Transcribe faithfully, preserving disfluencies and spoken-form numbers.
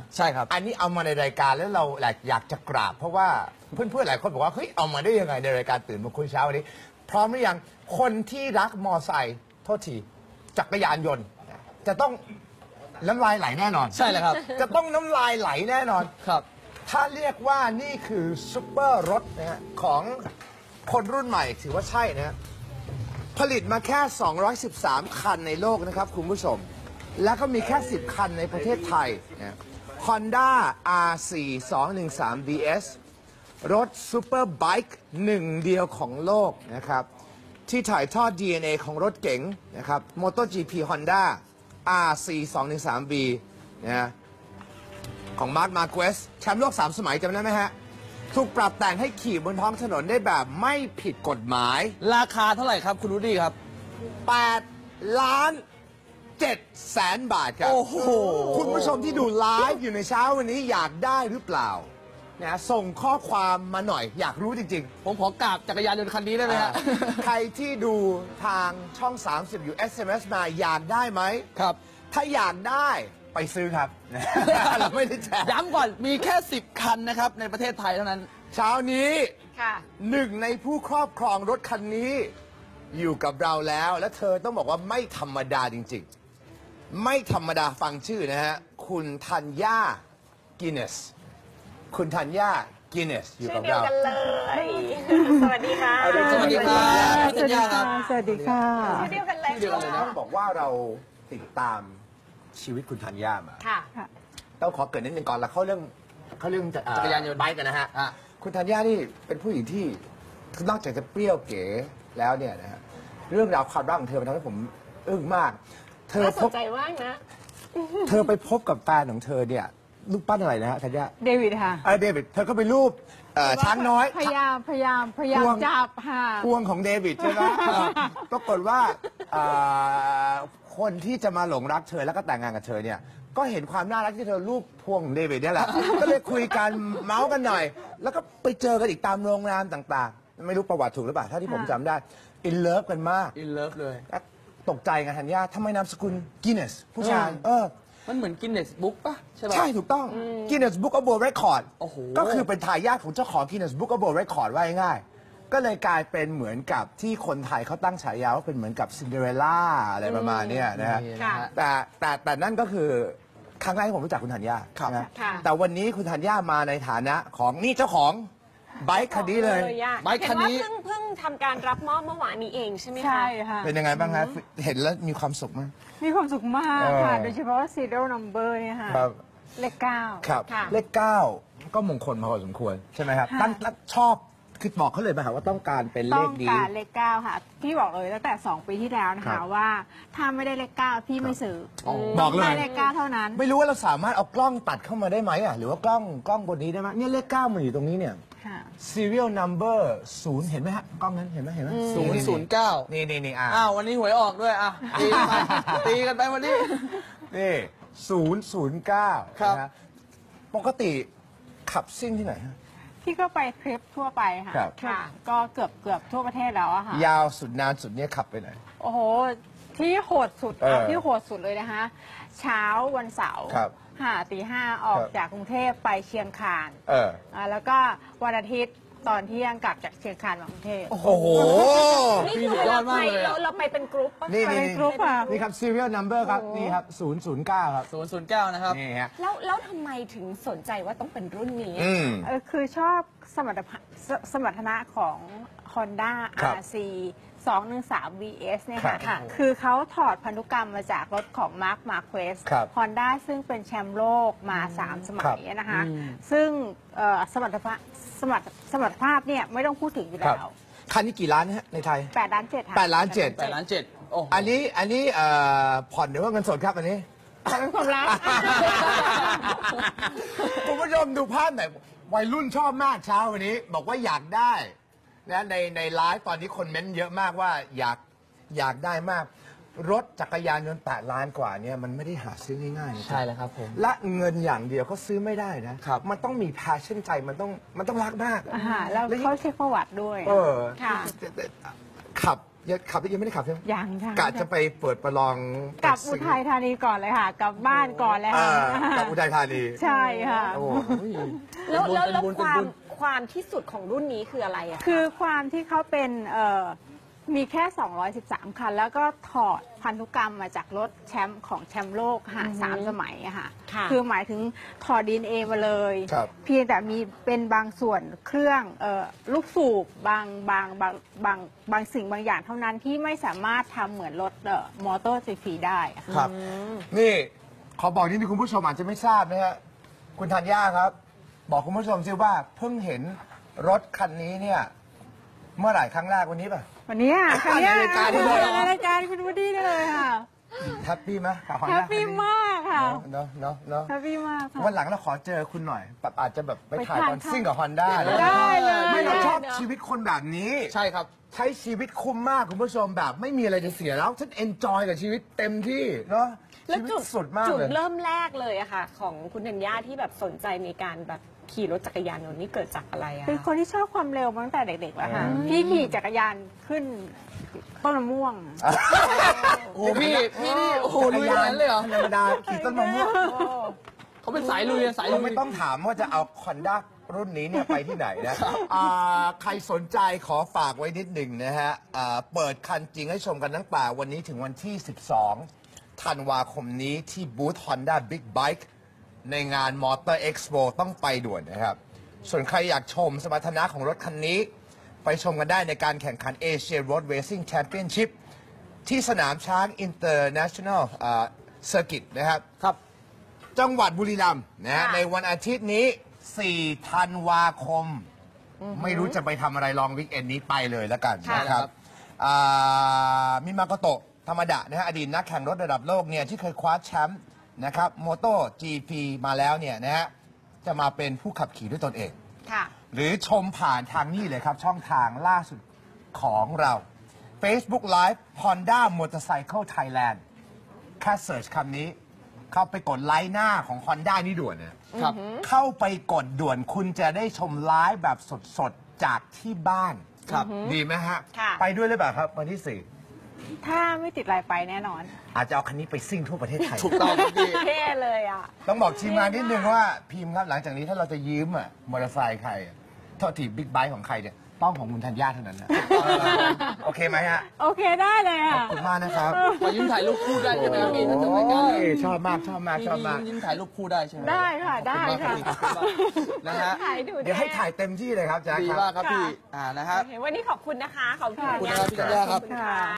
ใช่ครับอันนี้เอามาในรายการแล้วเราอยากจะกราบเพราะว่าเพื่อนๆหลายคนบอกว่าเฮ้ยเอามาได้ยังไงในรายการตื่นมาคุยเช้าวันนี้พร้อมหรือยังคนที่รักมอไซค์โทษทีจักรยานยนต์จะต้องน้ำลายไหลแน่นอนใช่เลยครับจะต้องน้ำลายไหลแน่นอนครับถ้าเรียกว่านี่คือซุปเปอร์รถนะฮะของคนรุ่นใหม่ถือว่าใช่นะฮะผลิตมาแค่สองร้อยสิบสามคันในโลกนะครับคุณผู้ชมแล้วก็มีแค่สิบคันในประเทศไทยนะ Honda อาร์ สี่ สองหนึ่งสาม ดี เอส รถซูเปอร์ไบค์หนึ่งเดียวของโลกนะครับที่ถ่ายทอด ดี เอ็น เอ ของรถเก๋งนะครับ MotoGP Honda อาร์ สี่ สองหนึ่งสาม บี นะของมาร์ค มาร์เควสแชมป์โลกสามสมัยจำได้ไหมฮะถูกปรับแต่งให้ขี่บนท้องถนนได้แบบไม่ผิดกฎหมายราคาเท่าไหร่ครับคุณรุดี้ครับแปดล้านเจ็ดแสนบาทครับโอ้โหคุณผู้ชมที่ดูไลฟ์อยู่ในเช้าวันนี้อยากได้หรือเปล่านะส่งข้อความมาหน่อยอยากรู้จริงๆผมขอกราบจักรยานยนต์คันนี้ได้ไหมฮะใครที่ดูทางช่องสามสิบอยู่ เอส เอ็ม เอส มาอยากได้ไหมครับถ้าอยากได้ไปซื้อครับเราไม่ได้แจกย้ำก่อนมีแค่สิบคันนะครับในประเทศไทยเท่านั้นเช้านี้หนึ่งในผู้ครอบครองรถคันนี้อยู่กับเราแล้วและเธอต้องบอกว่าไม่ธรรมดาจริงๆไม่ธรรมดาฟังชื่อนะฮะคุณธัญญากินเนสคุณธัญญากินเนสอยู่กับเราชื่อเดียวกันเลยสวัสดีค่ะสวัสดีค่ะสวัสดีค่ะสวัสดีค่ะชื่อเดียวกันเลยต้องบอกว่าเราติดตามชีวิตคุณธัญญามาค่ะต้องขอเกิดนิดนึงก่อนแล้วเข้าเรื่องเข้าเรื่องจักรยานยนต์ไบค์กันนะฮะคุณธัญญานี่เป็นผู้หญิงที่นอกจากจะเปรี้ยวเก๋แล้วเนี่ยนะฮะเรื่องราวความรักของเธอมันทำให้ผมอึ้งมากเธอสนใจว่างนะเธอไปพบกับแฟนของเธอเนี่ยรูปปั้นอะไรนะฮะธัญญาเดวิดค่ะเออเดวิดเธอก็ไปรูปช้างน้อยพยายามพยายามพยายามจับค่ะพวงของเดวิดใช่ไหมปรากฏว่าคนที่จะมาหลงรักเธอแล้วก็แต่งงานกับเธอเนี่ยก็เห็นความน่ารักที่เธอรูปพวงของเดวิดนี่แหละก็เลยคุยกันเมาส์กันหน่อยแล้วก็ไปเจอกันอีกตามโรงแรมต่างๆไม่รู้ประวัติถูกหรือเปล่าถ้าที่ผมจำได้อินเลิฟกันมากอินเลิฟเลยตกใจไงธัญญาทำไมนามสกุลกินเนสผู้ชายเออมันเหมือนกินเนสบุ๊กป่ะใช่ป่ะใช่ถูกต้องกินเนสบุ๊กออฟเวิลด์เรคคอร์ดก็คือเป็นทายาทของเจ้าของกินเนสบุ๊กออฟเวิลด์เรคคอร์ดว่าง่ายๆก็เลยกลายเป็นเหมือนกับที่คนไทยเขาตั้งฉายาว่าเป็นเหมือนกับซินเดอเรลล่าอะไรประมาณนี้นะฮะแต่แต่แต่นั่นก็คือครั้งแรกที่ผมรู้จักคุณธัญญานะแต่วันนี้คุณธัญญามาในฐานะของนี่เจ้าของไบค์คันนี้เลยไบค์คันนี้เพิ่งเพิ่งทำการรับมอบเมื่อวานนี้เองใช่ไหมคะใช่ค่ะเป็นยังไงบ้างคะเห็นแล้วมีความสุขไหมมีความสุขมากค่ะโดยเฉพาะ serial number เนี่ยค่ะเลขเก้าครับเลขเก้าก็มงคลพอสมควรใช่ไหมครับตั้งชอบคือบอกเขาเลยป่ะว่าต้องการเป็นเลขนี้ต้องการเลขเก้าค่ะพี่บอกเลยตั้งแต่สองปีที่แล้วนะคะว่าถ้าไม่ได้เลขเก้าพี่ไม่ซื้อบอกเลยเลขเก้าเท่านั้นไม่รู้ว่าเราสามารถเอากล้องตัดเข้ามาได้ไหมอ่ะหรือว่ากล้องกล้องบนนี้ได้ไหมเนี่ยเลขเก้ามันอยู่ตรงนี้เนี่ย serial number ศูนย์เห็นไหมฮะกล้องนั้นเห็นไหมเห็นไหมศูนย์ศูนย์เก้านี่นี่นี่อ่ะอ้าววันนี้หวยออกด้วยอ่ะตีตีกันไปวันนี้นี่ศูนย์ศูนย์เก้าครับปกติขับซิ่งที่ไหนฮะพี่ก็ไปทริปทั่วไปค่ะค่ะก็เกือบเกือบทั่วประเทศแล้วอะค่ะยาวสุดนานสุดเนี่ยขับไปไหนโอ้โหที่โหดสุดที่โหดสุดเลยนะคะเช้าวันเสาร์ห้าตีห้าออกจากกรุงเทพไปเชียงคานเออแล้วก็วันอาทิตย์ตอนเที่ยงกลับจากเชียงคานมากรุงเทพโอ้โหนี่คือเราไปเราไปเป็นกรุ๊ปนี่นี่กรุ๊ปค่ะนี่ครับ serial number ครับนี่ครับศูนย์ศูนย์เก้าครับศูนย์ศูนย์เก้านะครับนี่ฮะแล้วแล้วทำไมถึงสนใจว่าต้องเป็นรุ่นนี้คือชอบสมรรถสมรรถนะของ Honda อาร์ ซี สองหนึ่งสาม วี เอส เนี่ยค่ะคือเขาถอดพันธุกรรมมาจากรถของ Marc Marquez Honda ซึ่งเป็นแชมป์โลกมาสามสมัยนะคะซึ่งสมรรถภาพสมรรถสมรรถภาพเนี่ยไม่ต้องพูดถึงอยู่แล้วคันนี้กี่ล้านฮะในไทยแปดล้านเจ็ดแปดล้านเจ็ดแปดล้านเจ็ดอันนี้อันนี้ผ่อนหรือว่าเงินสดครับอันนี้ผ่อนเป็นความรักคุณผู้ชมดูภาพหน่อยวัยรุ่นชอบมากเช้าวันนี้บอกว่าอยากได้นะในในไลฟ์ตอนนี้คนเม้นเยอะมากว่าอยากอยากได้มากรถจักรยานยนต์แปดล้านกว่าเนี่ยมันไม่ได้หาซื้อง่ายๆใช่แล้วครับผมและเงินอย่างเดียวเขาซื้อไม่ได้นะมันต้องมีแพชชั่นใจมันต้องมันต้องรักมากแล้วเขาเช็คประวัติด้วยเออขับยังขับยังไม่ได้ขับใช่ไหมยังยังกะจะไปเปิดประลองกลับอุทัยธานีก่อนเลยค่ะ กลับบ้านก่อนเลยอ่าค่ะกลับอุทัยธานีใช่ค่ะโอ้แล้วแล้วแล้วเป็นบุญคเป็นวามบุญความที่สุดของรุ่นนี้คืออะไรอะะคือความที่เขาเป็นเอ่อมีแค่ สองร้อยสิบสาม คัน แล้วก็ถอดพันธุกรรมมาจากรถแชมป์ของแชมป์โลกค่ะสามสมัยอะค่ะค่ะคือหมายถึงถอด ดี เอ็น เอ มาเลยครับเพียงแต่มีเป็นบางส่วนเครื่องเอ่อลูกสูบบางบางบางบางบางสิ่งบางอย่างเท่านั้นที่ไม่สามารถทำเหมือนรถเอ่อมอเตอร์ไฟฟ้าได้อะค่ะครับ นี่ขอบอกนิดนึงคุณผู้ชมอาจจะไม่ทราบนะฮะคุณธัญญาครับ บอกคุณผู้ชมซิว่าเพิ่งเห็นรถคันนี้เนี่ยเมื่อไหร่ครั้งแรกวันนี้ป่ะวันนี้ค่ะคันนี้ในรายการนี้เลยเหรอในรายการคุณวูดดี้ได้เลยค่ะแฮปปี้ไหมกับ Honda แฮปปี้มากค่ะเนาะเนาะเนาะแฮปปี้มากค่ะวันหลังเราขอเจอคุณหน่อยแบบอาจจะแบบไปถ่ายไปถ่ายตอนซิ่งกับ Honda นะได้เลยไม่เราชอบชีวิตคนแบบนี้ใช่ครับใช้ชีวิตคุ้มมากคุณผู้ชมแบบไม่มีอะไรจะเสียแล้วฉันเอนจอยกับชีวิตเต็มที่เนาะแล้วชีวิตจุดสุดมากจุดเลยเริ่มแรกเลยอะค่ะ ของคุณธัญญาที่แบบสนใจในการแบบขี่รถจักรยานยนต์นี่เกิดจากอะไรอะเป็นคะคนที่ชอบความเร็วมาตั้งแต่เด็กๆแล้วค่ะอืมพี่ขี่จักรยานขึ้นต้นมะม่วงโอ้พี่พี่นี่โอ้โหลุยอย่างนั้นเลยเหรอธรรมดาขี่ต้นมะม่วงเขาเป็นสายลุยอะสายลุเรายไม่ต้องถามว่าจะเอาคอนด้ารุ่นนี้เนี่ยไปที่ไหนนะอ่าใครสนใจขอฝากไว้นิดหนึ่งนะฮะอ่าเปิดคันจริงให้ชมกันตั้งแต่วันนี้ถึงวันที่ สิบสอง ธันวาคมนี้ที่บูธ Honda Big Bike ในงาน Motor Expo ต้องไปด่วนนะครับ ส่วนใครอยากชมสมรรถนะของรถคันนี้ ไปชมกันได้ในการแข่งขัน Asia Road Racing Championship ที่สนามช้าง International อ่า Circuit นะครับครับจังหวัดบุรีรัมย์นะฮะค่ะในวันอาทิตย์นี้ สี่ ธันวาคม ไม่รู้จะไปทำอะไรลองวิกเอนนี้ไปเลยแล้วกันค่ะนะครับอ่ามิมาโกโตะธรรมดะนะฮะอดีตนักแข่งรถระดับโลกเนี่ยที่เคยคว้าแชมป์นะครับโมโต จี พี มาแล้วเนี่ยนะฮะจะมาเป็นผู้ขับขี่ด้วยตนเองค่ะหรือชมผ่านทางนี้เลยครับ ช่องทางล่าสุดของเรา Facebook Live Honda Motorcycle Thailand แค่เสิร์ชคำนี้ เข้าไปกดไลค์หน้าของ Honda นี่ด่วนนะครับ เข้าไปกดด่วนคุณจะได้ชมไลฟ์แบบสดๆ จากที่บ้านครับดีไหมฮะค่ะไปด้วยหรือเปล่าครับ วันที่สี่ถ้าไม่ติดอะไรไปแน่นอนอาจจะเอาคันนี้ไปซิ่งทั่วประเทศไทยถูกต้องครับพี่เท่เลยอะต้องบอกทีมงานนิดนึงว่าพิมพ์ครับหลังจากนี้ถ้าเราจะยืมอะมอเตอร์ไซค์ใครอะโทษทีบิ๊กไบค์ของใครเนี่ยต้องของคุณธัญญาเท่านั้นนะโอเคไหมฮะโอเคได้เลยขอบค่ะคุณมากนะครับขอยิ้มถ่ายรูปคู่ได้ใช่ไหมครับพี่ถ้าจบรายการโอ้ยชอบมากชอบมากพี่ชอบมากยิ้มถ่ายรูปคู่ได้ใช่ไหมได้ค่ะได้ค่ะขอบคุณมากนะฮะถ่ายดูเดี๋ยวให้ถ่ายเต็มที่เลยครับแจ๊คดีครับมากครับพี่ อ่านะฮะโอเควันนี้ขอบคุณนะคะ ขอบคุณขอบคุณธัญนะครับพี่ธัญญาครับขอบคุณค่ะ